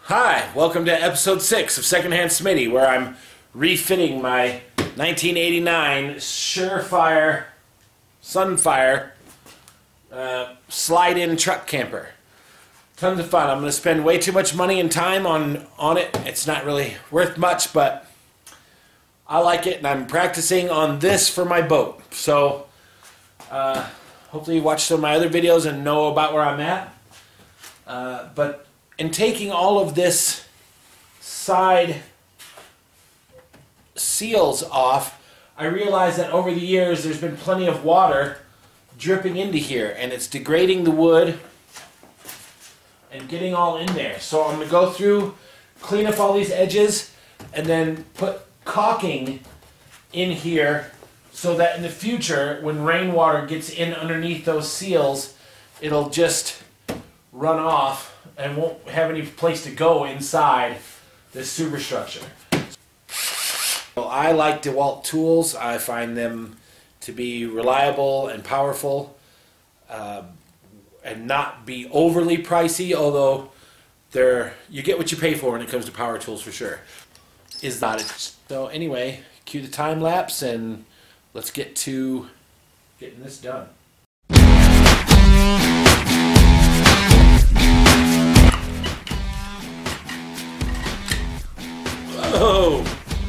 Hi, welcome to episode 6 of Secondhand Smitty, where I'm refitting my 1989 Surefire Sunfire slide-in truck camper. Tons of fun. I'm going to spend way too much money and time on it. It's not really worth much, but I like it, and I'm practicing on this for my boat. So hopefully you watch some of my other videos and know about where I'm at. But in taking all of this side seals off, I realized that over the years there's been plenty of water dripping into here, and it's degrading the wood and getting all in there. So I'm going to go through, clean up all these edges, and then put caulking in here so that in the future, when rainwater gets in underneath those seals, it'll just run off and won't have any place to go inside this superstructure. So I like DeWalt tools. I find them to be reliable and powerful and not be overly pricey, although you get what you pay for when it comes to power tools for sure. Is not it? So anyway, cue the time lapse and let's get to getting this done. Whoa!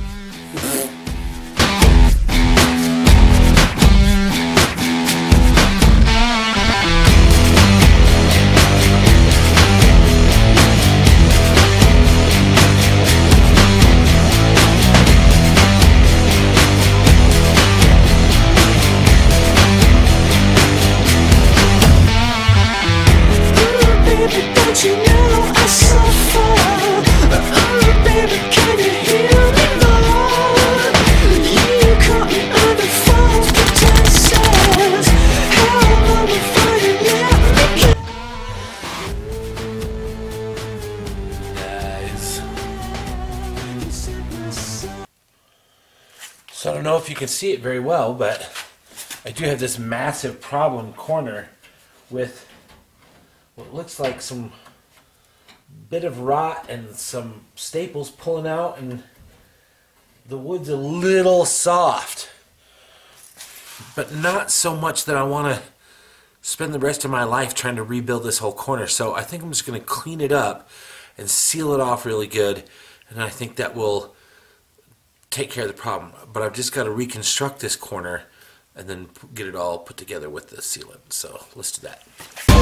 So I don't know if you can see it very well, but I do have this massive problem corner with what looks like some bit of rot and some staples pulling out, and the wood's a little soft, but not so much that I want to spend the rest of my life trying to rebuild this whole corner. So I think I'm just going to clean it up and seal it off really good, and I think that will take care of the problem. But I've just got to reconstruct this corner and then get it all put together with the sealant. So let's do that.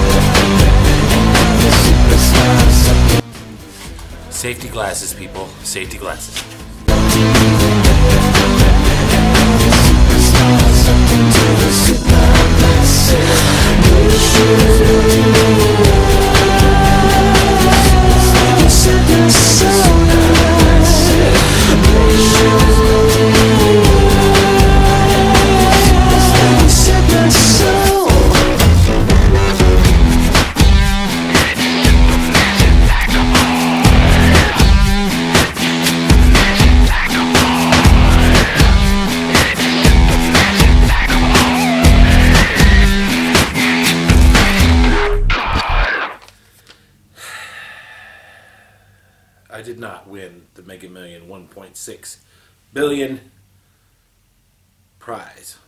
Safety glasses, people. Safety glasses. I did not win the Mega Million 1.6 billion prize.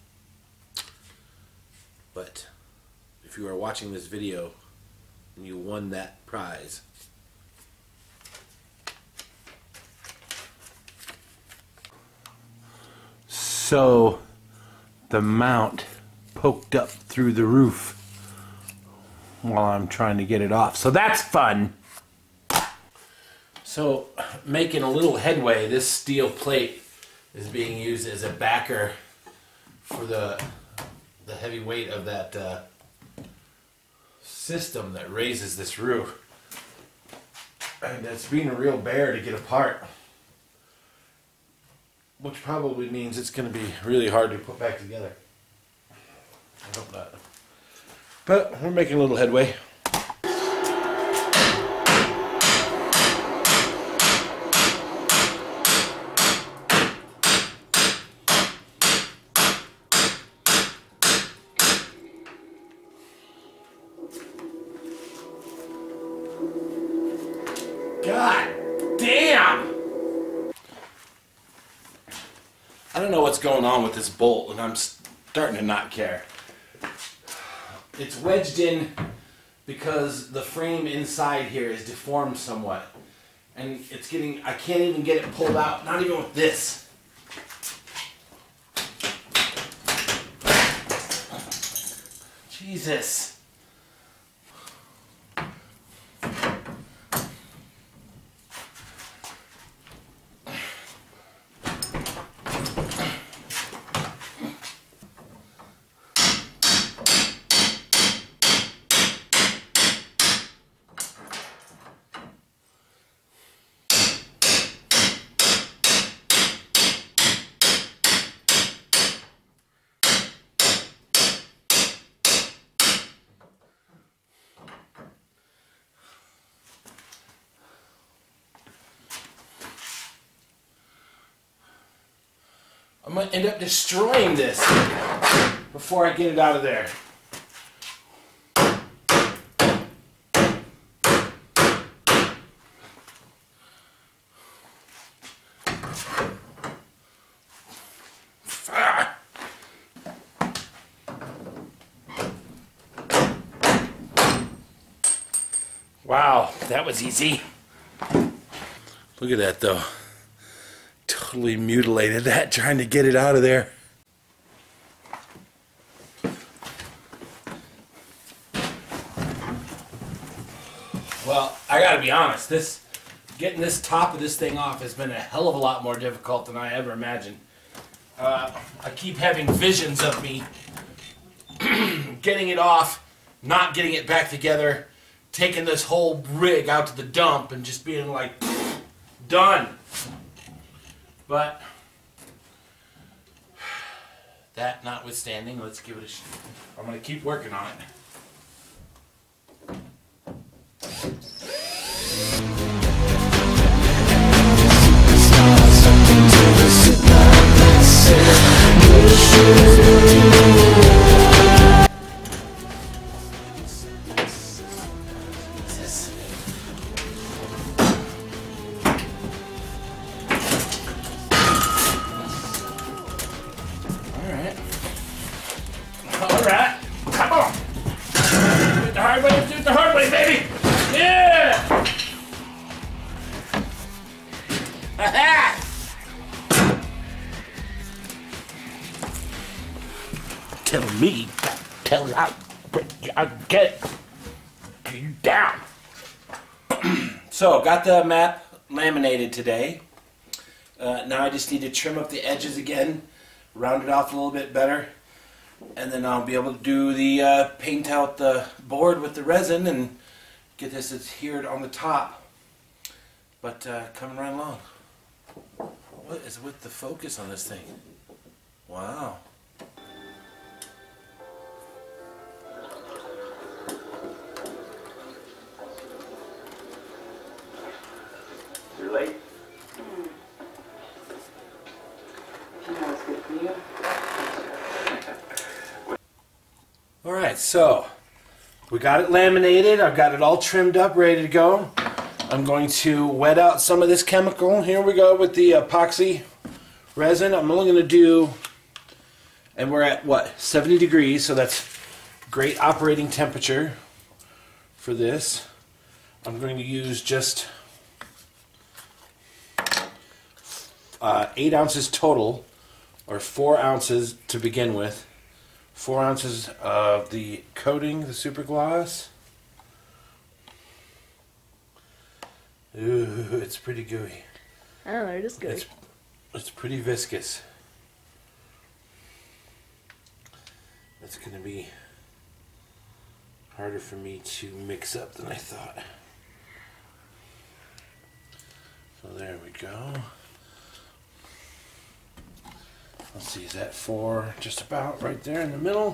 But if you are watching this video and you won that prize, so the mount poked up through the roof while I'm trying to get it off. So that's fun. So, making a little headway, this steel plate is being used as a backer for the heavy weight of that system that raises this roof. And it's being a real bear to get apart, which probably means it's going to be really hard to put back together. I hope not. But we're making a little headway. going on with this bolt, and I'm starting to not care. It's wedged in because the frame inside here is deformed somewhat. And it's getting, I can't even get it pulled out, not even with this. Jesus. I'm going to end up destroying this before I get it out of there. Wow, that was easy. Look at that though. Totally mutilated that trying to get it out of there. Well, I gotta be honest, getting this top of this thing off has been a hell of a lot more difficult than I ever imagined. I keep having visions of me getting it off, not getting it back together, taking this whole rig out to the dump and just being like, done. But that notwithstanding, let's give it a shot. I'm going to keep working on it. Alright, come on. Do it the hard way, do it the hard way, baby. Yeah! Ha-ha! Tell me, tell I'll get you down. So, got the map laminated today. Now I just need to trim up the edges again, round it off a little bit better. And then I'll be able to do the paint out the board with the resin and get this adhered on the top. But coming right along. What is with the focus on this thing? Wow. You're late. That's good for you. Alright, so we got it laminated. I've got it all trimmed up, ready to go. I'm going to wet out some of this chemical. Here we go with the epoxy resin. I'm only going to do, and we're at what, 70 degrees, so that's great operating temperature for this. I'm going to use just 8 ounces total, or 4 ounces to begin with. 4 ounces of the coating, the super gloss. Ooh, it's pretty gooey. I don't know, it is gooey. It's pretty viscous. It's going to be harder for me to mix up than I thought. So there we go. Let's see, is that 4 just about right there in the middle?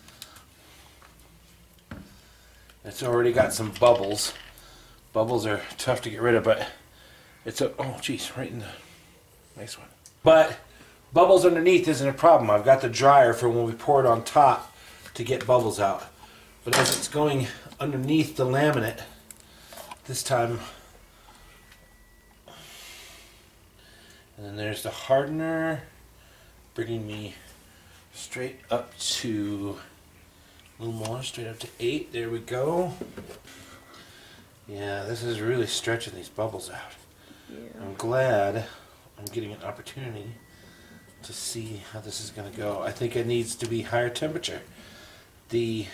It's already got some bubbles. Bubbles are tough to get rid of, but it's a, oh geez, right in the, nice one. But bubbles underneath isn't a problem. I've got the dryer for when we pour it on top to get bubbles out. But as it's going underneath the laminate, this time, and then there's the hardener. bringing me straight up to a little more, straight up to 8. There we go. Yeah, this is really stretching these bubbles out. Yeah. I'm glad I'm getting an opportunity to see how this is going to go. I think it needs to be higher temperature. The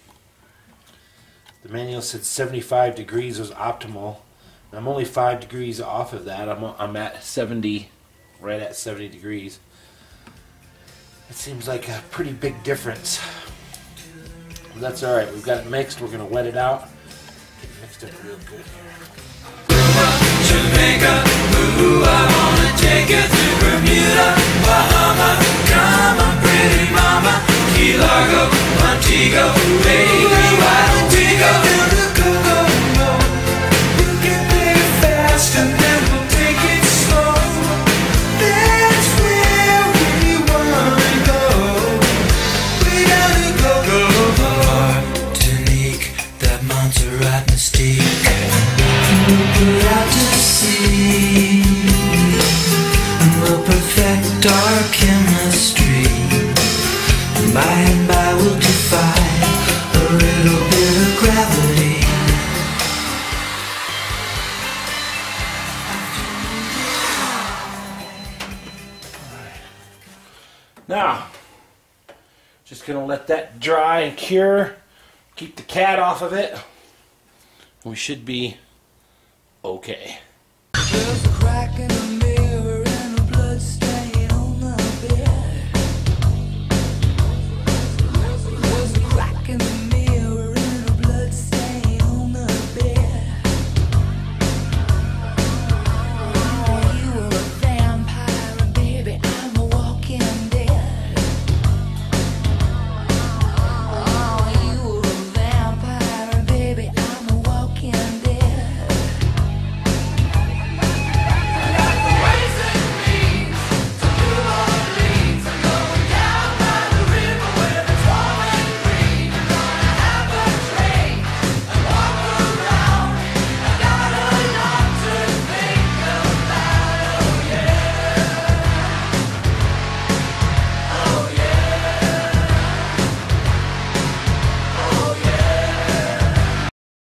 manual said 75 degrees was optimal. I'm only 5 degrees off of that. I'm at 70, right at 70 degrees. It seems like a pretty big difference. But that's alright. We've got it mixed. We're going to wet it out. Get it mixed up real good here. Jamaica, ooh, I wanna take you to Bermuda, Bahama, come on, pretty mama, Key Largo, Montego, baby, why don't we go? We'll get there fast and then we'll take it slow. That's where we wanna go. We gotta go. Martinique, that Montserrat mystique. We'll put out to sea, and we'll perfect our chemistry. And by and by we'll defy a little bit of gravity. Now, just going to let that dry and cure. Keep the cat off of it. We should be okay. There's a crack in the